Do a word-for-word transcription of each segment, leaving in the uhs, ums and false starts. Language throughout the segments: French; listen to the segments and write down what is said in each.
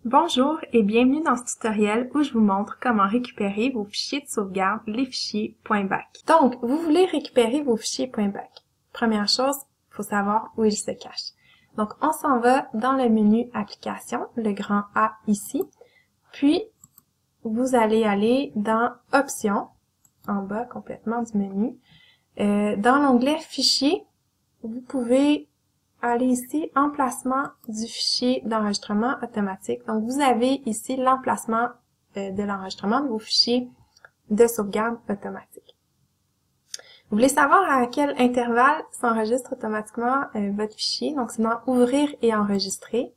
Bonjour et bienvenue dans ce tutoriel où je vous montre comment récupérer vos fichiers de sauvegarde, les fichiers .bac. Donc, vous voulez récupérer vos fichiers .bac. Première chose, il faut savoir où ils se cachent. Donc, on s'en va dans le menu Applications, le grand A ici, puis vous allez aller dans Options, en bas complètement du menu. Euh, dans l'onglet Fichiers, vous pouvez aller ici, emplacement du fichier d'enregistrement automatique. Donc, vous avez ici l'emplacement euh, de l'enregistrement de vos fichiers de sauvegarde automatique. Vous voulez savoir à quel intervalle s'enregistre automatiquement euh, votre fichier. Donc, c'est dans Ouvrir et enregistrer.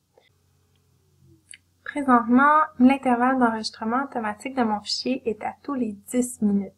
Présentement, l'intervalle d'enregistrement automatique de mon fichier est à tous les dix minutes.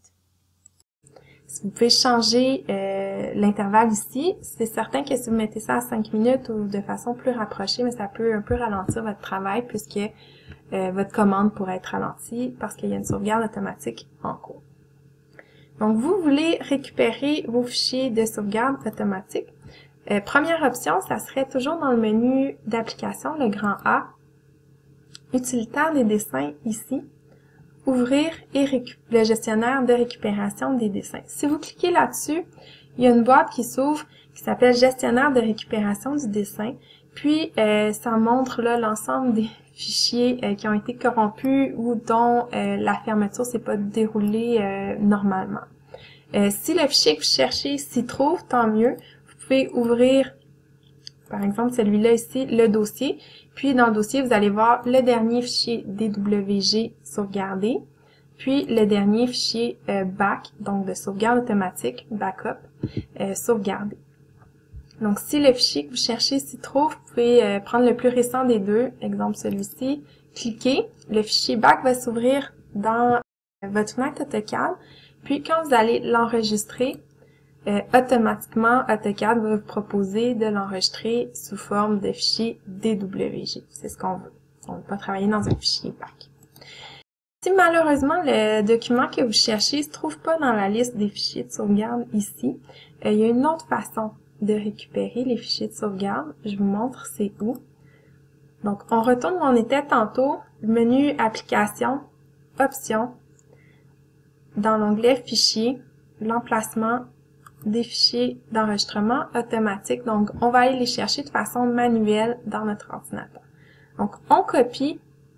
Vous pouvez changer euh, l'intervalle ici. C'est certain que si vous mettez ça à cinq minutes ou de façon plus rapprochée, mais ça peut un peu ralentir votre travail puisque euh, votre commande pourrait être ralentie parce qu'il y a une sauvegarde automatique en cours. Donc, vous voulez récupérer vos fichiers de sauvegarde automatique. Euh, première option, ça serait toujours dans le menu d'application, le grand A. Utilitaire des dessins ici. Ouvrir et le gestionnaire de récupération des dessins. Si vous cliquez là-dessus, il y a une boîte qui s'ouvre qui s'appelle gestionnaire de récupération du dessin. Puis, euh, ça montre là l'ensemble des fichiers euh, qui ont été corrompus ou dont euh, la fermeture s'est pas déroulée euh, normalement. Euh, si le fichier que vous cherchez s'y trouve, tant mieux. Vous pouvez ouvrir, par exemple, celui-là ici, le dossier. Puis, dans le dossier, vous allez voir le dernier fichier D W G sauvegardé, puis le dernier fichier euh, bac, donc de sauvegarde automatique, backup, euh, sauvegardé. Donc, si le fichier que vous cherchez s'y trouve, vous pouvez euh, prendre le plus récent des deux, exemple celui-ci, cliquer, le fichier bac va s'ouvrir dans euh, votre fenêtre AutoCAD, puis quand vous allez l'enregistrer, Euh, automatiquement, AutoCAD va vous proposer de l'enregistrer sous forme de fichier D W G. C'est ce qu'on veut. On ne veut pas travailler dans un fichier bac. Si malheureusement le document que vous cherchez ne se trouve pas dans la liste des fichiers de sauvegarde ici, euh, il y a une autre façon de récupérer les fichiers de sauvegarde. Je vous montre c'est où. Donc, on retourne où on était tantôt, menu Applications, Options, dans l'onglet Fichiers, l'emplacement des fichiers d'enregistrement automatique. Donc, on va aller les chercher de façon manuelle dans notre ordinateur. Donc, on copie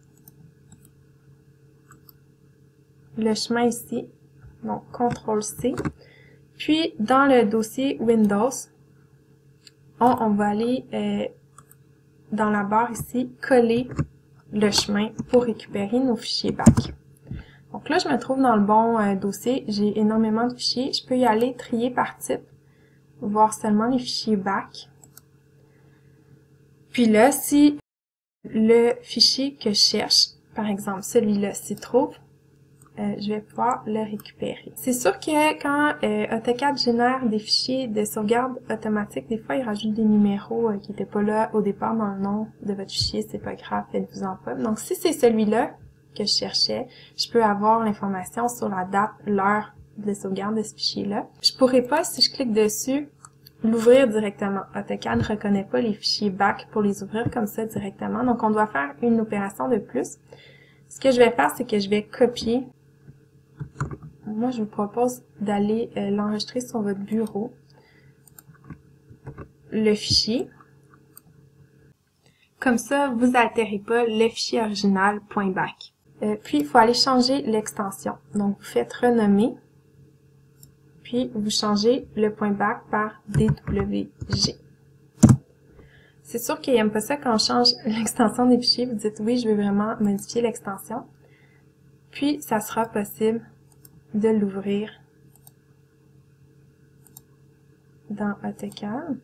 le chemin ici. Donc, contrôle C. Puis, dans le dossier Windows, on, on va aller euh, dans la barre ici, coller le chemin pour récupérer nos fichiers bac. Donc là, je me trouve dans le bon euh, dossier. J'ai énormément de fichiers. Je peux y aller trier par type, voir seulement les fichiers bac. Puis là, si le fichier que je cherche, par exemple celui-là, s'y trouve, euh, je vais pouvoir le récupérer. C'est sûr que quand euh, AutoCAD génère des fichiers de sauvegarde automatique, des fois, il rajoute des numéros euh, qui n'étaient pas là au départ dans le nom de votre fichier. C'est pas grave, faites-vous-en pas. Donc, si c'est celui-là que je cherchais, je peux avoir l'information sur la date, l'heure de sauvegarde de ce fichier-là. Je pourrais pas, si je clique dessus, l'ouvrir directement. AutoCAD ne reconnaît pas les fichiers bac pour les ouvrir comme ça directement. Donc, on doit faire une opération de plus. Ce que je vais faire, c'est que je vais copier. Moi, je vous propose d'aller euh, l'enregistrer sur votre bureau. Le fichier. Comme ça, vous n'altérez pas le fichier original .bac. Euh, puis, il faut aller changer l'extension. Donc, vous faites renommer, puis vous changez le .bac par D W G. C'est sûr qu'il n'aime pas ça quand on change l'extension des fichiers. Vous dites, oui, je veux vraiment modifier l'extension. Puis, ça sera possible de l'ouvrir dans AutoCAD.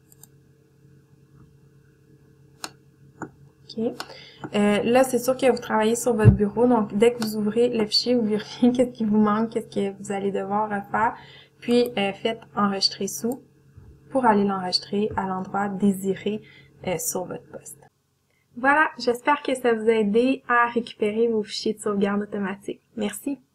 OK. Euh, là, c'est sûr que vous travaillez sur votre bureau, donc dès que vous ouvrez le fichier, vous vérifiez qu'est-ce qui vous manque, qu'est-ce que vous allez devoir refaire, puis euh, faites enregistrer sous pour aller l'enregistrer à l'endroit désiré euh, sur votre poste. Voilà, j'espère que ça vous a aidé à récupérer vos fichiers de sauvegarde automatique. Merci!